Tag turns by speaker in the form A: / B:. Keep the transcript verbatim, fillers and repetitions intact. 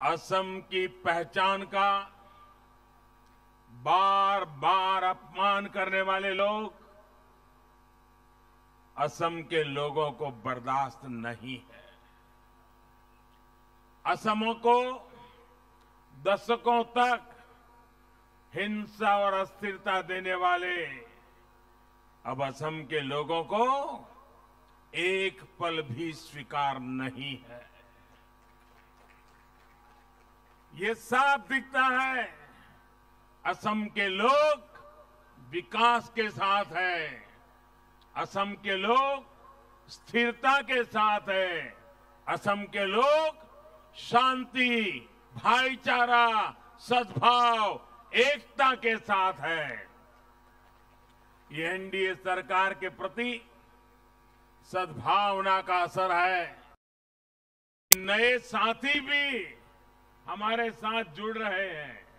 A: असम की पहचान का बार बार अपमान करने वाले लोग असम के लोगों को बर्दाश्त नहीं है। असम को दशकों तक हिंसा और अस्थिरता देने वाले अब असम के लोगों को एक पल भी स्वीकार नहीं है। ये साफ दिखता है, असम के लोग विकास के साथ हैं, असम के लोग स्थिरता के साथ हैं, असम के लोग शांति, भाईचारा, सद्भाव, एकता के साथ हैं। ये एनडीए सरकार के प्रति सद्भावना का असर है। नए साथी भी हमारे साथ जुड़ रहे हैं।